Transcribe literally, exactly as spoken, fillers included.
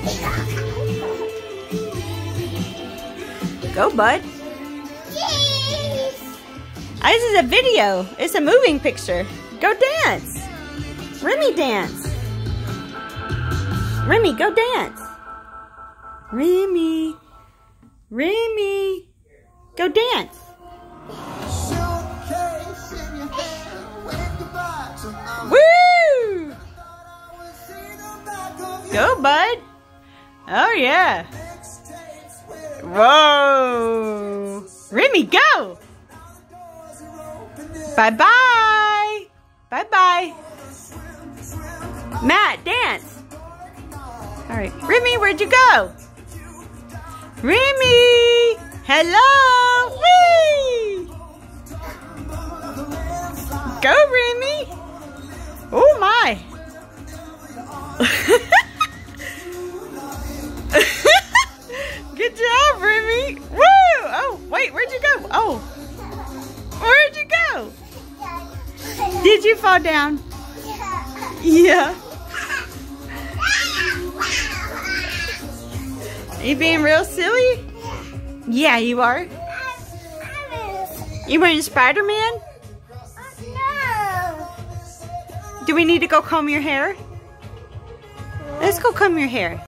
Go, bud. Yes. This is a video. It's a moving picture. Go dance. Remy, dance. Remy, go dance. Remy. Remy. Go dance. Woo! Go, bud. Oh, yeah. Whoa. Remy, go. Bye-bye. Bye-bye. Matt, dance. All right. Remy, where'd you go? Remy. Hello. Whee! Go, Remy. Oh, my. Good job, Remy. Woo! Oh, wait, where'd you go? Oh. Where'd you go? Did you fall down? Yeah. Are you being real silly? Yeah, you are. You wearing Spider-Man? No. Do we need to go comb your hair? Let's go comb your hair.